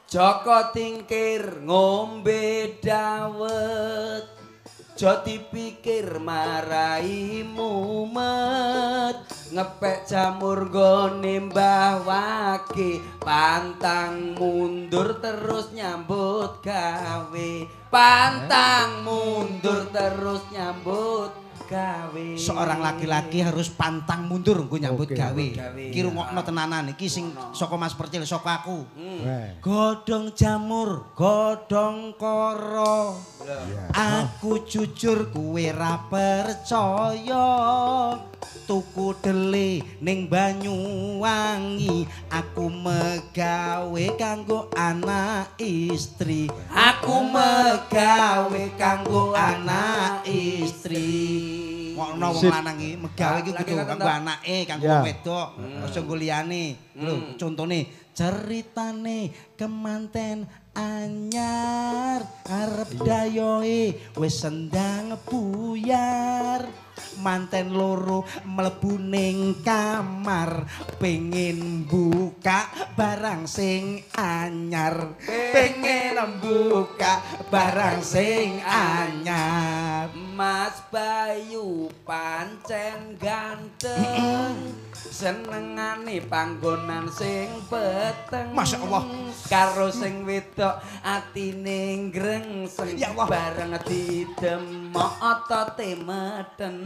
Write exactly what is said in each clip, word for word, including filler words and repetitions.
Joko tingkir ngombe dawet, jo dipikir marai mumet, ngepek jamur gone Mbah Wage, pantang mundur terus nyambut gawe, pantang mundur terus nyambut gawe. Seorang laki-laki harus pantang mundur nggo nyambut Oke, gawe. gawe. Iki rungokno tenanan iki sing saka Mas Percil saka aku. Weh. Godhong jamur, godhong koro. Iya. Aku jujur kuwe ra percaya. Tuku dele ning Banyuwangi, aku megawe kanggo anak istri. Aku megawe kanggo anak istri. Ngono wong Sip. lanang iki megawe iki Lagi kudu kata kanggo tak? anake, kanggo Ya. wong wedok. Aja nggo liyane. Lho, contone ceritane kemanten anyar arep dayoe wis sendang buyar. Manten loro mlebu ning kamar pengen buka barang sing anyar, pengen buka barang sing anyar. Mas Bayu pancen ganteng, senengane panggonan sing peteng. Masya Allah. Karo sing wedok atine grengseng, Ya Allah. bareng didemok otote metenteng.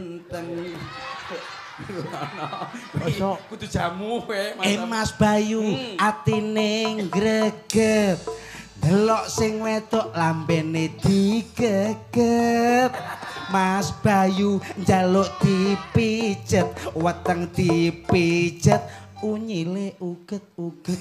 Masuk. Kudu jamu kowe, Eh Mas Bayu, Hmm. atine greget. Delok sing wedok lambene digeget. Mas Bayu njaluk dipijet, weteng dipijet, unyile uget-uget.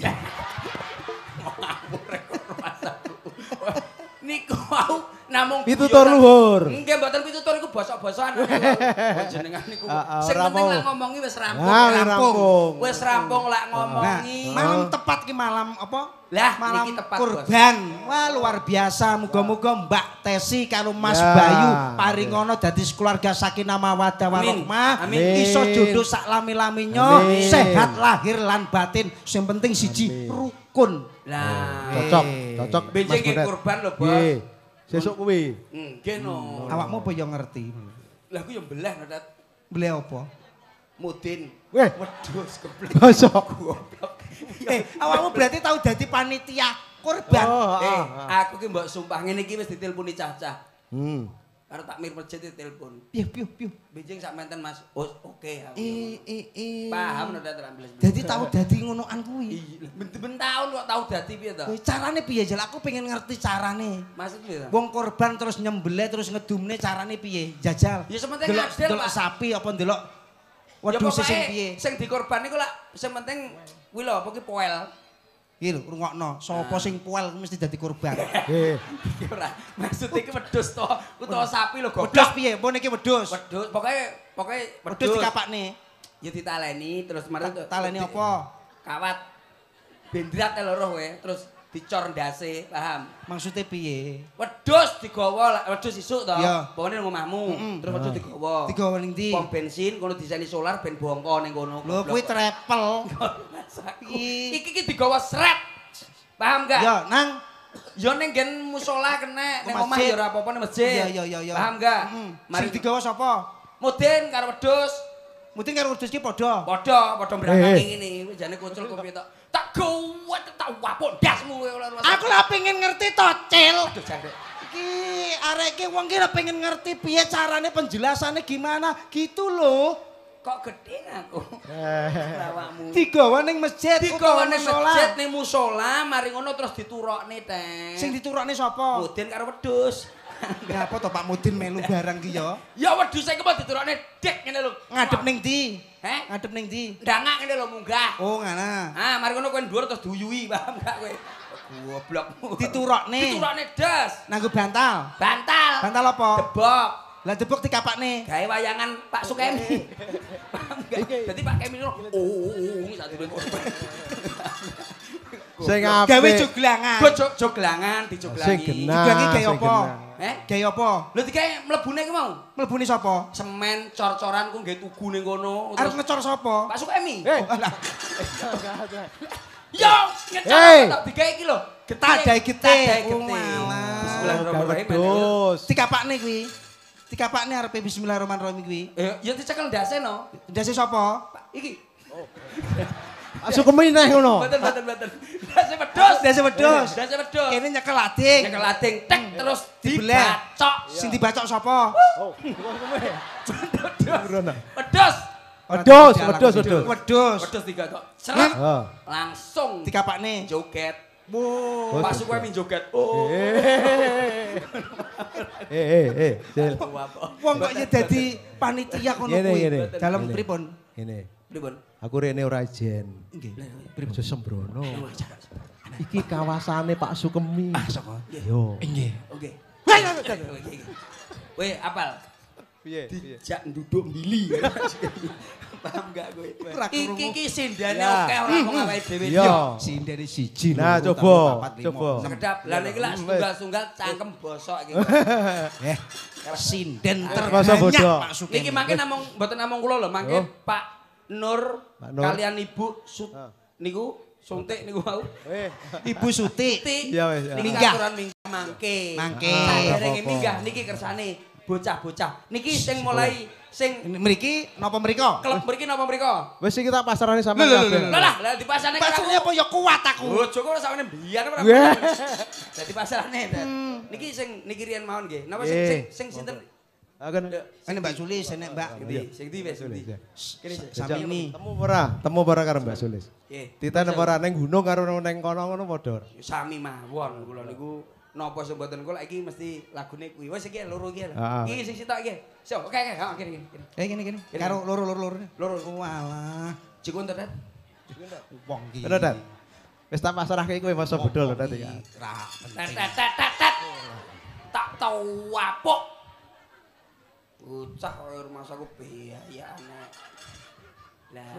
Niku wau namung Pitutur guyonan. luhur. Nggih mboten pitutur iku bosok-bosokan. Jenengan niku. Ah, ah, Sing ora penting mau. lak ngomongi wis rampung. Ah, wis rampung. rampung. Wis rampung lak Nah, ngomongi. malam tepat ki malam apa? Lah, malam niki tepat, kurban. Wah, luar biasa. Muga-muga Mbak Tesi karo Mas Ya. Bayu paringono dadi keluarga sakinah mawaddah Amin. warahmah. Amin. Iso jodoh sak lami-laminyo, Amin. sehat lahir lan batin. Sing penting siji Amin. rukun. Lah, Cocok, cocok. benjing Mas nggih Bonet. kurban lho, Bos. Nggih. Sesuk kuwi. Nggih no. Awakmu apa ya ngerti? Lah aku yo mbelah no, Dat. Beli apa? Mudin. Weh, Wedhus keblek. bosok. Goblok. Eh, awakmu berarti tahu dadi panitia kurban. Oh, Eh, ah, ah. aku ki mbok sumpah ngene iki wis diteleponi cacah. Hmm. Karo takmir masjid ditelepon. Piye piye piye. Benjing sak menten Mas. Oh, oke aku. Eh eh eh. Paham no, Dat ambles. Dadi tahu dadi ngonoan kuwi. Iya, ben tahun kok tau dadi piye to? Eh, Carane piye Jal? Aku pengen ngerti carane. Maksud piye to? Wong korban terus nyembelih terus ngedumne carane piye? Jajal. Ya sementing Delok- adil, delok Pak. sapi apa ndelok Ya wedhus sing pokoke piye? sing dikorban iku lak sing penting kuwi lho apa ki poel. Iki lho rungokno, sapa sing puel mesti dadi korban. Nggih. Iki ora. Maksud iki wedhus to, utawa sapi lho Wedhus goblok. piye? Pun iki wedhus. Wedhus, pokoke pokoke Wedhus wedhus. dikapakne. Ya ditaleni terus mari Ta- Taleni apa? Kawat. Bendrat loro kowe, terus dicor ndase, paham? Maksudnya piye? Wedhus digawa, lah, wedhus isuk to. Iya. Bawane nang omahmu, Mm-mm. terus wedhus digawa. Digawa ning ndi? Pom bensin kono diseni solar ben bongko ning kono. Lho kuwi travel. Iki iki ki digawa sret. Paham gak? Ya, nang Ya ning nggen musala kena, ning Oh, omah masjid. ya ora apa-apa ning masjid. Iya iya iya iya. Paham gak? Heeh. Mari Sing digawa sapa? Mudin karo wedhus. Mungkin karo wedhus ki padha. Padha, padha berangkat Eh, eh. ngene. Wis jane kucul kok piye tok. Tak gowo tak wapuk ndasmu kowe ora ora. Aku lah pengen ngerti to, Cil. Aduh jane. Iki arek iki wong ki lah pengen ngerti piye carane penjelasannya gimana gitu loh. Kok gedhe aku. Eh. Awakmu. Digawa ning masjid Digawa utawa ning musola. masjid ning musola, mari ngono terus diturokne, Teng. Sing diturokne sapa? Mudin karo wedhus. Ya apa to Pak Mudin melu barang ki ya? Ya wedhus iki mau diturokne dik ngene lho. Ngadep ning ndi? Heh? Ngadep ning ndi? Ndangak ngene lho munggah. Oh, ngana. Ah, mari ngono kowe dhuwur terus duyui, paham gak kowe? Goblokmu. Diturokne. Diturokne das. Nganggo bantal. Bantal. Bantal apa? Debok. Lah debok dikapakne. Gawe wayangan Pak Sukemi. Paham gak? Dadi Pak Kemi ngono. Oh, oh, oh, oh, satu korban. Sing Gawe apik. joglangan. Go jog- joglangan, Sing dijoglangi. genah. Joglangi gawe sing apa? genah. Eh? Gawe apa? Lho digawe mlebune ki mau. Mlebune sapa? Semen cor-coran ku nggih tugu ning kono. Arep ngecor sapa? Pak Sukemi. Eh, Oh, alah. Yo, Hey. ngecat tak digawe iki lho. Tadai gete. Oh, malah. Bismillahirrahmanirrahim. Terus. Dikapakne kuwi. Dikapakne arepe bismillahirrahmanirrahim kuwi. Eh, ya dicekel ndase no. Ndase sapa? Iki. Masuk ke minah ngono. Mboten, mboten, mboten. Ndase wedhus. Ndase wedhus. Ndase wedhus. Kene nyekel ading. Nyekel ading tek terus Dibelah. dibacok. Sing dibacok sapa? Oh, Wedhus. Wedhus, wedhus, wedhus. Wedhus. Wedhus digacok. Seret. Oh. Langsung Dikapakne. joget. Wo. Pas kowe min joget. Oh. Eh, eh, eh, Cil. Wong kok ya dadi panitia kono Ngene, kuwi. ngene. Dalam Ngene. pripun? Ngene. Pripun? Aku rene ora ijen. Nggih. Aja sembrono. Iki kawasane Pak Sukemi. Ah, saka. Yo. Nggih. Oke. Weh, apal? Piye? Piye? Jak nduduk mili. Paham gak kowe? Ora krungu. Iki iki sindane Ya. akeh ora kok awake dhewe. Yo. Sindene siji. Nah, loro, coba, telu, papat, lima, coba. enam. Sekedap. Lah niki lak sunggal-sunggal cangkem bosok iki. Eh, sinden Masa terbanyak bodoh. Pak Sukemi. Niki mangke namung mboten namung kula lho, mangke Oh. Pak Nur Pak Nur. kalian Ibu Sut Ah. niku suntik niku mau. Eh, Ibu Suti. Ti. Iya, wis, ya. Niki Minggah. aturan minggah mangke. Mangke. Saderenge apa-apa. minggah niki kersane bocah-bocah. Niki sing mulai sing Mriki napa mriko? klub mriki napa mriko? wis iki tak pasarane sampe Lho, lho, kabeh. lho, Lah lah, lah di pasarane Maksudnya apa ya kuat aku. Bojo kok sakmene biyen ora. Weh. Dadi pasarane. Niki sing niki riyen mawon nggih. Napa sing Eh. sing sing sinten? Akan Ini Mbak Sulis, ini Mbak. Ngendi? Sing ndi wis ndi? Kene sik. Sami ini. Temu ora? Temu ora karo Mbak Sulis? Nggih. Titen apa ora ning gunung karo ning kono ngono padha. Sami mawon kula niku napa sing mboten kula iki mesti lagune kuwi. Wis iki loro iki lho. Ah. Iki sing sitok iki. So, oke oke, ha kene kene. Eh gini gini. Karo loro loro loro. Loro. Walah. Cikun tetet. Wong iki. Bener, Dat? Wis tak pasrahke kowe masa bedol tadi ya. Ra Tet penting. tet tet tet, tet. Tak tau apuk. Bocah kaya rumah saku biayane. Lah,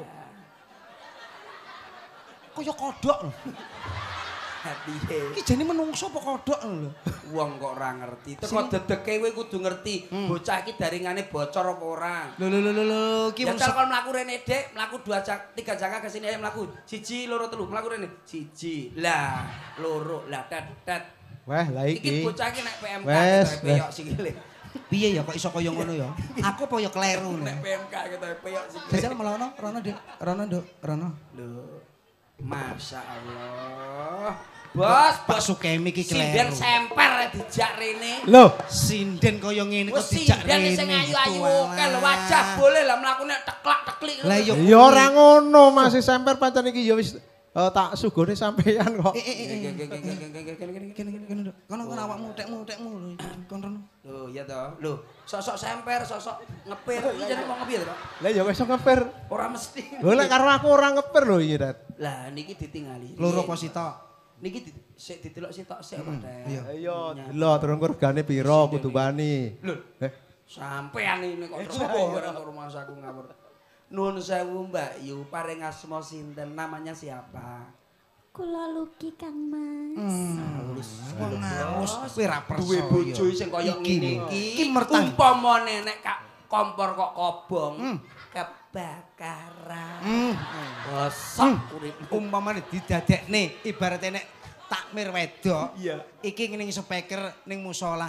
Kaya kodok lho. piye? Iki jane menungso apa kodok lho. Wong kok ora ngerti. Teko dedeke kowe kudu ngerti. Bocah iki daringane bocor apa ora. Lho lho lho lho lho iki Ya wong kalau mlaku rene Dik, mlaku dua jak, tiga jangka ke sini ae mlaku. Siji, loro, telu, mlaku rene. Siji. Lah, loro, lah tet tet. Weh, lah Iki iki. bocah iki nek P M K Wes, ketoke peyok sikile. piye ya kok iso kaya ngono ya? Aku apa ya kleru Nek nek. P M K ketoke peyok sikile. Jajal melono, rono Dik. Rono Nduk, rono. Lho. Masya Allah. Bos, Pak bos Sukemi iki sinden kleru. semper dijak rene. Loh, Sinden kaya ngene kok Wes dijak sinden rene. sing ayu-ayu Walah. oke lho wajah boleh lah mlakune teklak-teklik. Lah iya. ya ora ngono, masih semper pancen iki ya wis eh, tak sugone sampean kok. Eh eh eh. Kene kene kene Nduk. Kono kono awakmu tekmu-tekmu lho. Kon rono. Loh, iya toh. Loh, sosok semper, sosok ngepir. Iki jane mau ngepir toh? Lah ya wis ngeper. Ora mesti. Lho lek karo aku ora ngeper lho iki, Dat. Lah niki ditingali. Loro apa sitok? Niki di, sik didelok sitok sik Pak. iya. Iya, delok turun regane piro kudu wani. Lho, Eh, sampean ini kok repo ora kok rumah saku ngawur. Nuwun sewu Mbak Yu, paring asma sinten? Namanya siapa? Kula Luki Kang Mas. Wong ngaus kowe ra perso. Duwe bojo sing kaya Iki ngene lho. iki. Iki mertang. Umpama nek kak kompor kok kobong, Hmm. kebakaran. Hmm. Bosok uripmu. Umpamane didadekne ibarate nek takmir wedok. Iya. Iki ning speaker ning musala.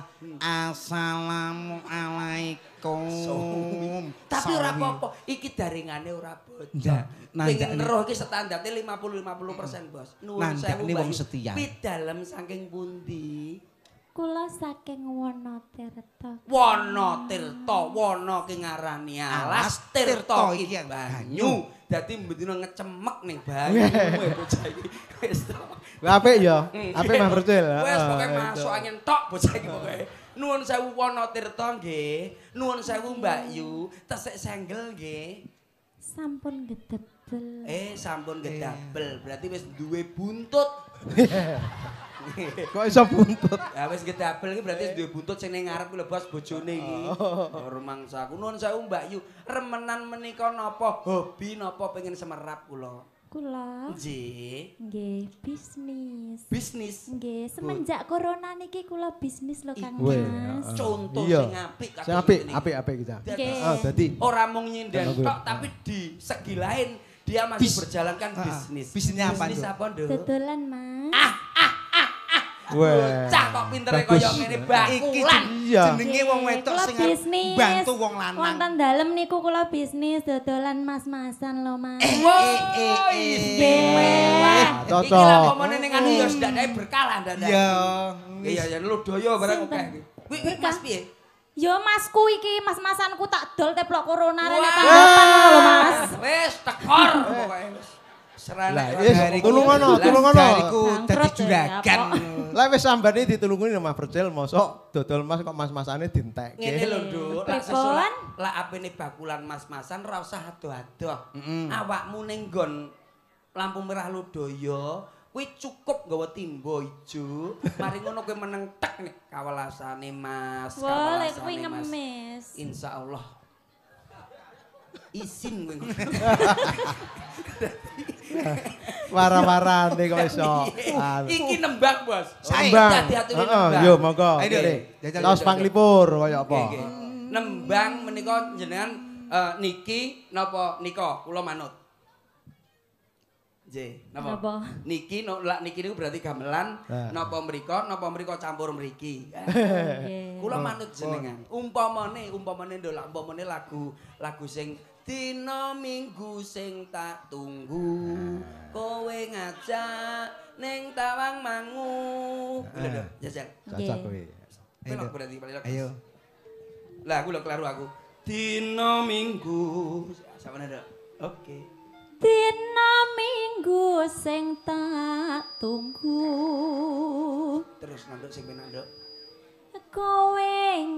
Assalamualaikum. Tapi ora Sawi. apa-apa, iki daringane ora Ndak, bocah. nandak Pengen nih. roh iki standarte lima puluh lima puluh persen, Bos. Nuwun Nandak sewu nih wong Mbak Yu. setia. Pidalem saking pundi? Kula saking Wonotirta. Wono Tirta, wono ki ngarani alas, Alas, Tirta Tirta iki iki banyu. Dadi mbendina ngecemek ning banyu kowe bocah iki. Wis to. apik ya. Hmm. Apik mah percil. Wes Ah, pokoke itu. masuk angin tok bocah iki pokoke. Nuwun sewu Wonotirta nggih. Nuwun sewu Mbak Yu, tesik senggel nggih. Sampun gedebel. Eh sampun gedabel, berarti wis duwe buntut. Kok iso buntut? Ya wis gedabel iki berarti wis duwe buntut sing ning ngarep ku lho Bos bojone iki. Oh, rumangsaku nuwun sewu Mbak Yu, remenan menika napa hobi napa pengen semerap kula? Kula Nggih. nggih bisnis. Bisnis. Nggih, semenjak corona niki kula bisnis lho Kang Weh, Mas. ah. Contoh Iya. sing apik Sing apik, apik apik kita. Nggih. Ah, dadi ora mung nyinden Tenang, tok tapi di segi lain Dia masih Bis- berjalankan Ah, ah. bisnis. Bisnisnya apa, Bisnis Nduk? apa, Nduk? Dodolan, Mas. Ah, Wah. Bocah kok pintere Bagus. kaya ngene Iki bakulan. Iya. jenenge wong wedok Kula sing arep bisnis. bantu wong lanang. Wonten dalem niku kula bisnis dodolan mas-masan lho, Mas. Eh, Woi, eh, istimewa. eh. Iki Cocok. lah pomone ning anu ya sedake berkah lah ndak. Iya. Iya ya ludoyo barang Sinten? akeh. Kuwi Berkah. Mas piye? Yo masku iki mas-masanku tak dol teplok corona rene Wah. tanggapan lho, Mas. Wis tekor pokoke wis. Serane. Lah, wis, tulungono, Lah, tulungono. Dariku dadi Bangkrut ya, juragan. apa? Lah wis sambane ditulungin sama Percil, mosok dodol mas kok mas-masane dintekke. Ngene lho, Nduk. Lak Pripun? sesulah lak apene bakulan mas-masan ora usah ado-ado. Awakmu ning nggon lampu merah Lodaya, kuwi cukup nggawa timba ijo. Mari ngono kowe meneng tek nek kawelasane Mas, Wah, lek kawelasane kuwi Mas. ngemis. Insyaallah. Isin kowe. Wara-warane kok iso. Anu. Iki nembang, Bos. Nembang. Hati-hati Heeh, nembang. yo monggo. Ayo, Nggih. jajal, Kaos jajal. panglipur kaya apa? Nggih, nggih. Nembang menika jenengan eh, niki napa nika kula manut. Nggih, napa? Napa? Niki no, lak niki niku berarti gamelan Nah. napa mriko napa mriko campur mriki. Nggih. Kula manut jenengan. Umpamane umpamane ndok lak umpamane lagu lagu sing dina minggu sing tak tunggu kowe ngajak ning tawang mangu. Lho lho, jajal. Cocok kowe. Pelok berarti pelok. Ayo. Lah aku lho kelaru aku. Dina minggu. Sama ndak? Oke. Dina minggu sing tak tunggu. Terus nanduk sing penak nduk. Kowe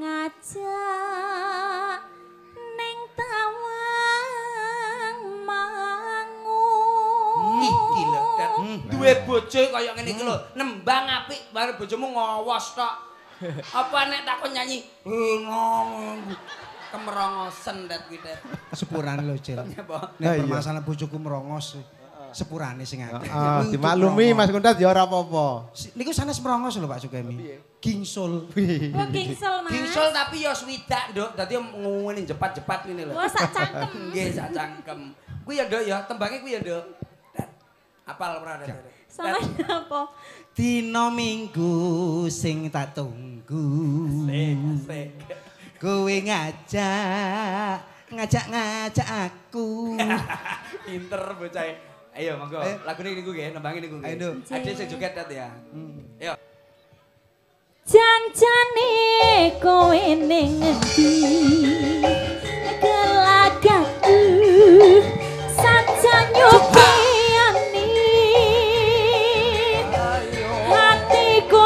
ngajak ning tawang mangu. Iki lho, Dan. Duwe bojo kaya ngene iki lho. Nembang apik bare bojomu ngowos tok. Apa nek takon nyanyi? Ngomong. Kemerongosen dat kuwi dat. Sepurane lho, Cil. Apa? Lah, Nek iya. permasalahan bojoku merongos. Sepurane sing akeh. Heeh, Kuwi dimaklumi untuk Mas merongos. Kuntat ya ora apa-apa. Si- Niku sanes merongos lho Pak Sugemi. Gingsul. Wong kingsel, Mas. Gingsel tapi ya swidak, Nduk. Dadi ngene jepat-jepat ngene lho. Wah, sak cangkem. Nggih, sak cangkem. Kuwi ya, Nduk ya, tembange kuwi ya, Nduk. Dat. Apal ora, Dat? Sama apa? Dina minggu sing tak tunggu. Asik, asik. Kowe ngajak, ngajak-ngajak aku. Pinter bocah. Ayo monggo, Ayo. lagune niku nggih, nembange niku nggih. Ayo, Nduk. Ade sing joget dat ya. Ayo. Janjane kowe ning endi? Gelagaku saja nyupiani. Hatiku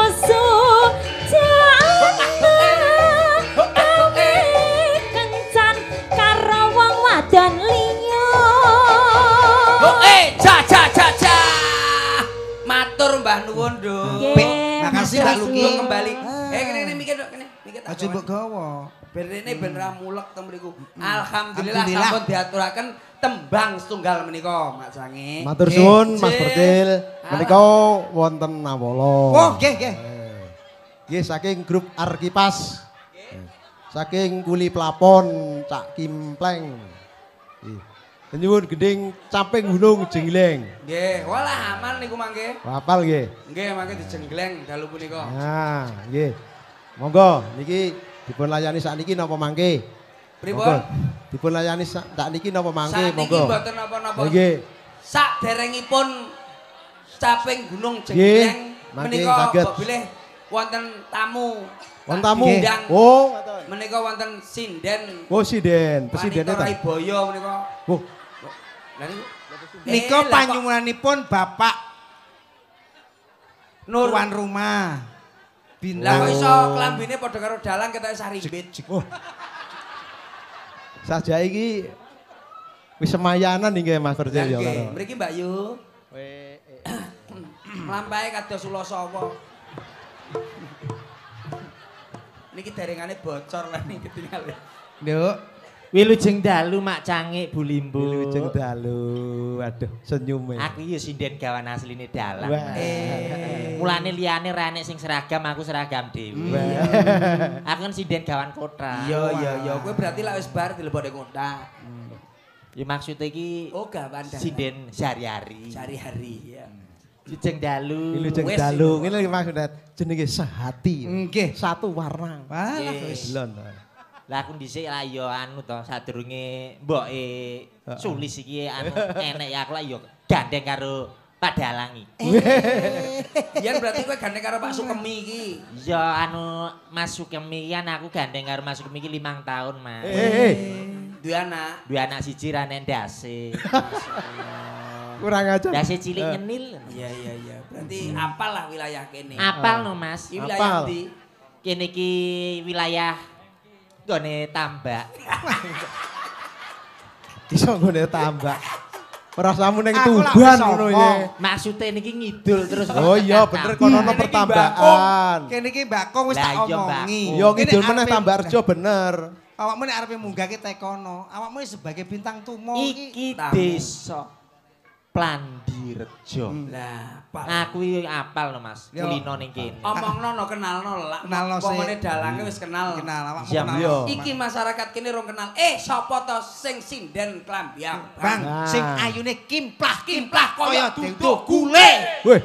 sudah kowe kencan karo wong wadon liya. Oh, eh, ja ja ja ja. Matur Mbah nuwun, Nduk. Nggih, makasih, Tak Mbak lugi Lugi. kembali. Ah. Eh, kene kene mikir, Nduk, kene. Mikir tak. Aja mbok gawa. Ben rene ben ra mulek to mriku. Alhamdulillah Alhamdulillah. sampun diaturaken tembang setunggal menika, Mak Sange. Matur Nggih. suwun Mas Cil. Percil. Menika wonten Nawala. Oh, nggih, nggih. Nggih saking grup Arkipas. Saking Kuli Plapon Cak Kimpleng. Nggih. Nyuwun gending Caping Gunung Jengleng. Nggih, walah aman niku mangke. Hafal nggih. Nggih, mangke dijenggleng dalu punika. Nah, nggih. Monggo niki dipun layani sakniki napa mangke? Pripun? Monggo. Dipun layani sak niki napa mangke? Sakniki Monggo. mboten napa-napa. Nggih. Saderengipun Caping Gunung Nggih, Jengleng mangke menika saged. kok bilih wonten tamu. Wonten tamu. Ndang. Oh, ngoten. Menika wonten sinden. Oh, Siden, presidene Wanita ta. Raiboyo menika. Oh, Lah niku. Nika Eh, lah kok panyuwunanipun Bapak Nur. tuan rumah. Lah Bintang. kok iso klambine padha karo dalang ketoke sarimbit. oh. Saja iki wis semayanan nggih Mas Percil ya Nggih, karo. mriki Mbak Yu. We- Mlampahe kados ula sawa. Niki derengane bocor lah niki ketinggal. Nduk. Wilujeng dalu mak cangik bulimbu. Wilujeng dalu. Waduh, senyume. Aku ya sinden gawan asline dalang. Wah. Eh. Mulane liyane ra enek sing seragam, aku seragam dhewe. Aku kan sinden gawan kotra. Iya iya iya, kowe berarti lak wis bar dilebokne kotak. Ya maksudnya iki Oh, gawan dalan. sinden sehari-hari. Sehari-hari ya. Lujeng dalu. Wilujeng Wes, dalu. itu. Ngene iki maksudnya jenenge sehati. Nggih. Satu warna. Walah Nggih. wis. Belon. Lah aku dhisik lah ya anu to sadurunge mboke sulis iki anu enek ya aku lah ya gandeng karo Pak Dalang iki. Yen berarti kowe gandeng karo Pak Sukemi iki. Ya anu Mas Sukemi kan aku gandeng karo Mas Sukemi iki limang tahun, Mas. Eh, eh. Duwe anak. Dua anak siji rane ndase. Kurang aja. Ndase cilik nyenil. Iya iya iya. Berarti apal lah wilayah kene. Apal no, Mas. Iki wilayah Apal. ndi? Kene iki wilayah gone Tambak. Iso ngene tambah. Perasamu ning Aku lak Tuban wis ngono omong. ya. Maksudnya niki ngidul terus. Oh iya bener kono ono pertambakan. Kene iki Mbak Kong wis tak Lah, iya, Mbak omongi. Kong. Yo Kene ngidul meneh arepe- tambah rejo bener. Awakmu nek arepe munggah ki tekono. Awakmu sebagai bintang tumo iki. Iki tamu. desa Plandirejo. Lah, Pak. Aku iki apal no, Mas. Yo. Kulino ning kene. Omongno no kenalno lah. Kenalno sih. Pomone dalange wis kenal. Kenal awakmu Siap, kenal. iya. Iki masyarakat kene rong kenal. Eh, sapa to sing sinden klambiang? Bang, Nah. sing ayune kimplah Kimplah kaya duduk duduk gule. Weh,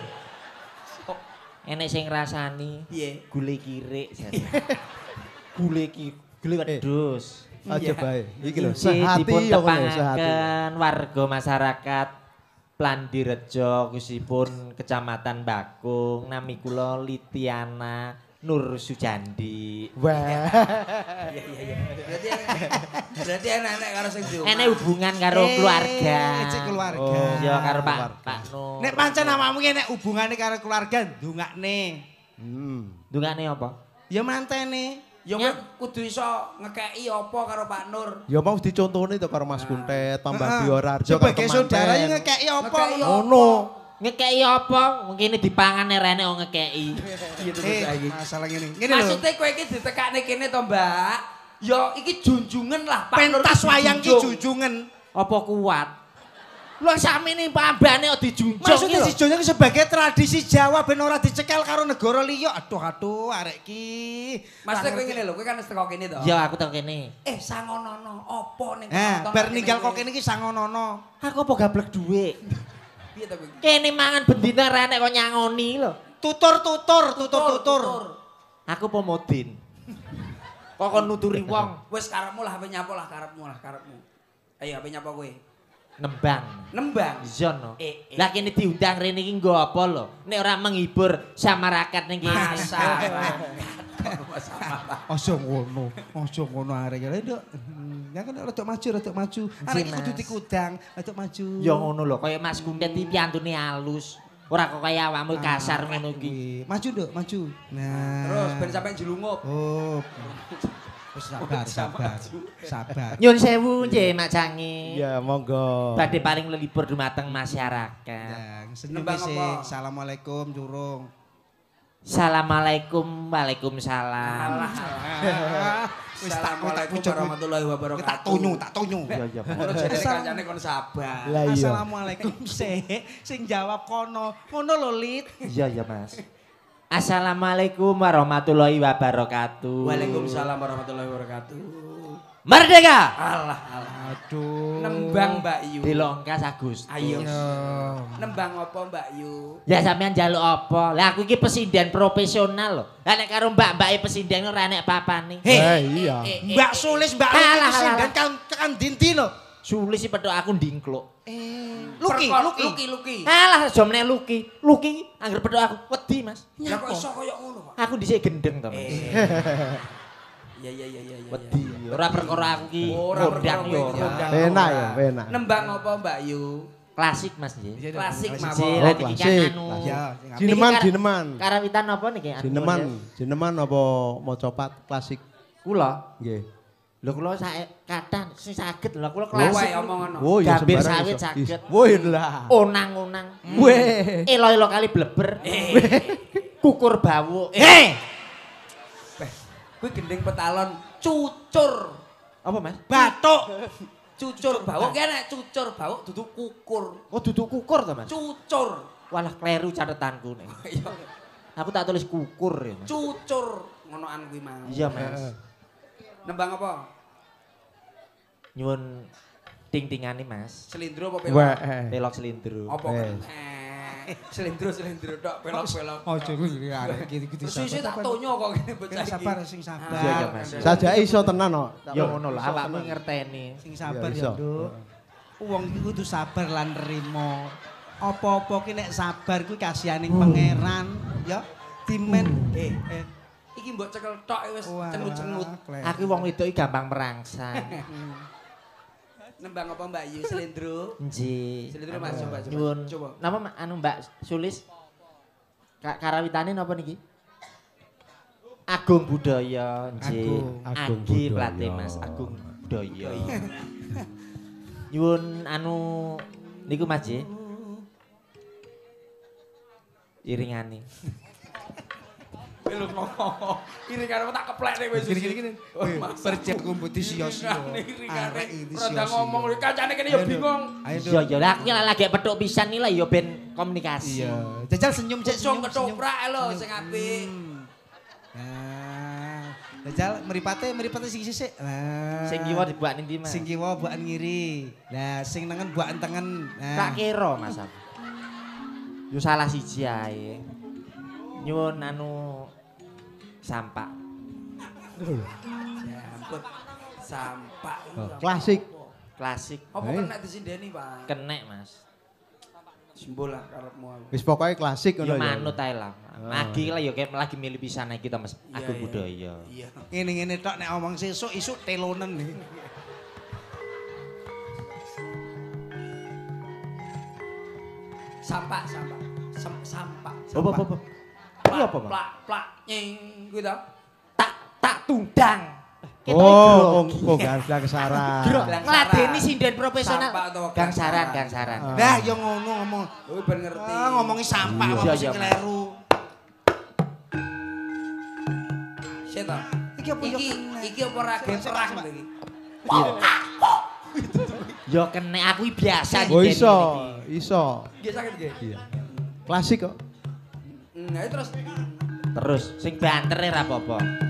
Enek sing rasani Piye? gule kirik. jane. Gule ki gule wedhus. aja Iya. bae. Iki lho, Inci sehati dipun yo ngono sehati. tepangaken warga masyarakat Plandirejo kusipun Kecamatan Bakung nami kula Litiana Nur Sujandi. Wah. Iya iya iya. Berarti berarti enak-enak karo sing di omah. Enek hubungan karo Eh, keluarga. cek keluarga. Oh. Ya karo Pak Keluarga. Pak Nur. Nek pancen awakmu ki nek hubungane karo keluarga ndongakne. Hmm. Dungane apa? Ya mantene. Ya kowe kudu iso ngekeki apa karo Pak Nur. Ya mau dicontoni to karo Mas Kuntet, Pak Mbak Heeh. Biorarjo Sebagai saudara yang ngekeki apa? Ngekeki apa? Ono. Ngekei apa? Mungkin dipangan rene wong ngekei. Eh, masalah ngene. Ngene lho. Maksudnya kowe iki ditekakne kene to, Mbak. Ya iki junjungan lah Pak Nur. Pentas iki wayang ki dijunjung. junjungan. Apa kuat? Lho samene pambane kok dijunjung Maksudnya iki lho. dijunjung sebagai tradisi Jawa ben ora dicekel karo negara liya. Aduh aduh arek ki. Maksudnya kowe ngene lho, kowe kan wis teko kene to. Ya aku tau kene. Eh sangonono apa ning Eh, penonton bar kene ninggal iki? kok kene iki sangonono. Aku apa gablek dhuwit. Piye to kowe? Kene mangan bendina rene kok nyangoni lho. Tutur tutur tutur tutur. Aku pemodin. Kok kon nuturi wong Wis karepmu lah, ape nyapa lah karepmu lah, karepmu. Ayo ape nyapa kowe? nembang. Nembang. Zon no. Eh, eh. Lah kene diundang rene iki nggo apa lho? Nek ora menghibur samarakat ning kene. Masalah. Aja ngono, aja ngono arek ya nduk. Ya kan rada maju, rada maju. Arek iki kudu dikudang, rada maju. Ya ngono lho, kaya Mas Kuntet iki piantune halus. Ora kok kaya awakmu kasar ngono iki. Wih, maju nduk, maju. Nah. Terus ben sampe jelungup. Oh. Wis sabar, sabar. Sabar. Nyun sewu nggih Mak Cangi. Ya monggo. Badhe paling lelibur dumateng masyarakat. Yang senyum Nembang sih. apa? Assalamualaikum curung. Assalamualaikum, waalaikumsalam. Wis tak Assalamualaikum tak warahmatullahi tak wabarakatuh. tunyu, tak tunyu. Ya ya. Ngono jane kancane kon sabar. Lah iya. Assalamualaikum sih. Sing jawab kono. Ngono lho, Lit. Iya ya Mas. Assalamualaikum warahmatullahi wabarakatuh. Waalaikumsalam warahmatullahi wabarakatuh. Merdeka. Alah alah. Aduh. Nembang Mbak Yu. Delongkas Agustus. Ayo. Ya. Nembang apa Mbak Yu? Ya sampean njaluk apa? Lah aku iki presiden profesional lho. Lah nek karo mbak-mbake presiden ora nek papane. Eh iya. Mbak Sulis, Mbak Alah, Luki alah, kesindhan alah. kan kan dinti lho. Sulis si petuk aku ndingkluk. Eh, Luki, Perkos, Luki. Luki, Luki. Alah aja meneh Luki. Luki angger petuk aku wedi, Mas. Lah kok iso koyo ngono, Pak? Aku dhisik gendeng to, Mas. Iya iya iya iya iya. Wedi. Ora perkara aku ki Ora ngundang perkara yo. kowe iki. ora. Enak ya, enak. Nembang apa Mbak Yu? Klasik, Mas nggih. Klasik Klasik. mawon. Sik, Oh, lagi iki kan klasik, anu. klasik. Ya, sing apik. Jineman, Niki kar- jineman. Karawitan apa niki? Anu, Jineman, ya? jineman apa mau copat klasik? Kula. Nggih. Lho kula sak kathah sing saged lho kula Wae klasik. omong ngono. Oh iya Gambir sembarang sawit iso. saged. Woi lah. Onang-onang. Weh. Elo-elo kali bleber. Kukur bawuk. Eh, Kuwi gending petalon cucur. Apa, Mas? batuk. Cucur bawuk ki nek cucur bawuk dudu kukur. Oh, duduk kukur to, Mas? Cucur. Walah kleru catetanku nih. Iya. Aku tak tulis kukur ya, Mas. Cucur ngonoan kuwi mau. Iya, Mas. Nembang apa? Nyuwun ting-tingane Mas. Selindro apa Weh. pelok? Pelok selindro. Apa Eh. kan? Selindro selindro tok pelok-pelok. Ojo kuwi arek iki kudu Terus sih tak tonyo kok ngene bocah iki. sabar sing sabar. Iya, iya, Mas. Saja iso tenan kok. Ya ngono lho, awakmu ngerteni. Sing sabar Iya, iso. ya, Nduk. Wong iki kudu sabar lan nrimo. Apa-apa ki nek sabar kuwi kasihaning pangeran, ya. Dimen Eh, eh. Iki mbok cekel tok wis cengut-cengut. Aku wong wedok iki gampang merangsang. Nembang apa Mbak Yu selindro? Nggih. Selindro Mas coba coba. Nyuwun. Coba. Napa Ma- anu Mbak Sulis? Ka karawitane napa niki? Agung Budaya, nggih. Agung. Agung Agi Budaya. plate Mas, Agung Budaya. Nyuwun anu niku Mas nggih. Iringane. Lho ngomong. Ini kan tak keplek nek wis. Gini gini gini. Percet kumpul sia-sia. Arek iki rada ngomong lho kancane kene ya bingung. Ayo Iya ya, lah aku lah lagi petuk pisan iki lah ya ben komunikasi. Iya. Jajal senyum cek Cung senyum. ketoprak lho sing apik. Nah, jajal meripate meripate sing sisik. Nah. Sing kiwa dibuat ning ndi Mas? Sing kiwa buakan ngiri. Nah, sing nengen buakan tengen. Tak Nah. kira Mas aku. Yo salah siji ae. Nyuwun anu sampah. Jambut sampah. Oh, klasik. Klasik. Apa Eh. kena disindeni, Pak? Kenek Mas. Simbol lah karepmu aku. Wis pokoke klasik Yo ngono ya. manut ae lah. Lagi lah yo kayak lagi milih pisan iki to Mas. Iya, Agung iya. Budaya. Iya. Ngene-ngene tok nek omong sesuk isuk telonen nih. Sampah, sampah. Sem- sampah. Apa apa apa? Iya apa, Mas? Plak, plak, nying kuwi to. Tak tak tundang. Oh, oh, oh gak kesaran. Ngladeni sinden profesional. Sampah atau Gang saran, gang gang saran. Ah. Nah, yo ngono ngomong. Kowe ben ngerti. Ah, ngomongi sampah Iya, apa iya, sing Mas. kleru. Seta. Iki apa yo Iki kena? iki apa ra gen perang lho iki. Yo kenek aku iki biasa Oh nyindeni iso, iki. iso. Nggih sakit nggih. Iya. Klasik kok. Nah, terus Terus sing bantere ra apa-apa.